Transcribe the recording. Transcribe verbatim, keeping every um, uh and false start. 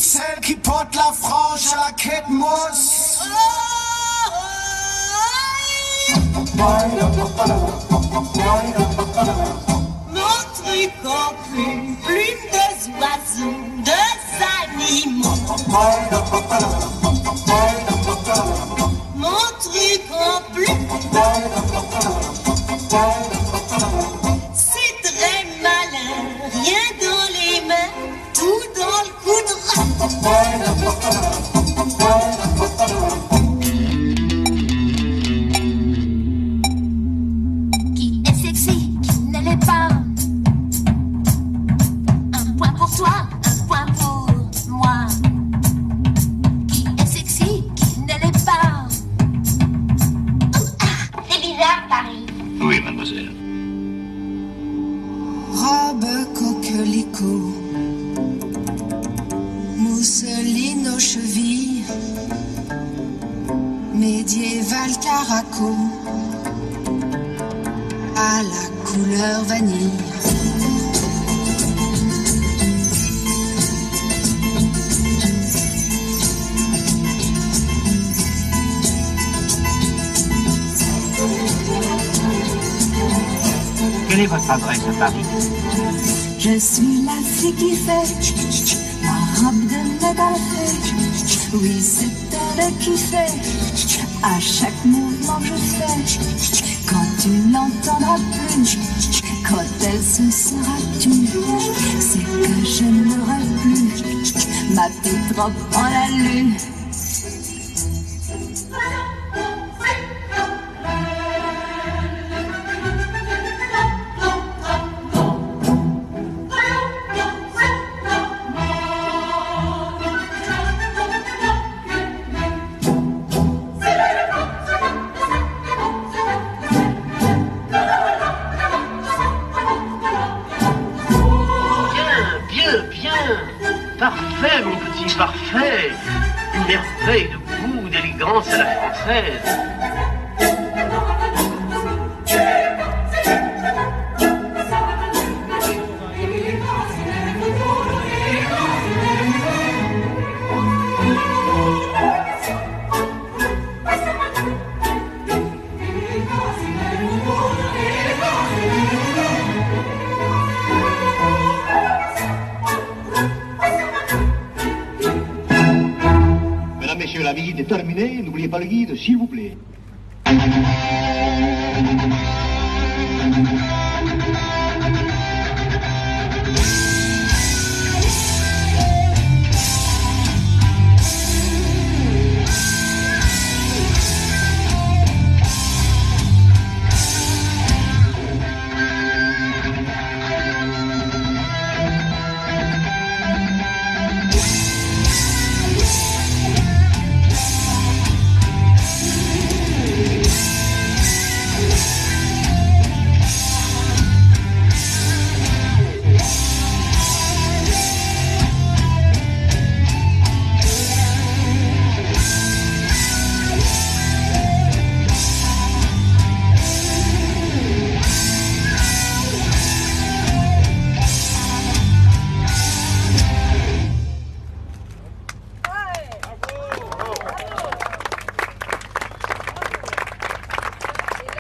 celle qui porte la frange à la quête mousse. Mon truc en plume, plume des oiseaux, des animaux. Mon truc en plume, c'est très malin, rien dans les mains, tout dans le coudre. Qui est sexy, qui ne l'est pas? Un point pour toi, un point pour moi. Qui est sexy, qui ne l'est pas? Ah, c'est bizarre, Paris. Oui, mademoiselle. Robe coquelicot, mousseline aux chevilles, médiéval caraco, à la couleur vanille. Quelle est votre adresse à Paris? Je suis la fille qui fait ma robe de métal fait. Oui, c'est elle qui fait à chaque mouvement que je fais. Quand tu n'entendras plus, quand elle se sera tue, c'est que je n'aurai plus ma petite robe en la lune. Parfait, mon petit, parfait. Une merveille de goût, d'élégance à la française. Messieurs, la visite est terminée. N'oubliez pas le guide, s'il vous plaît.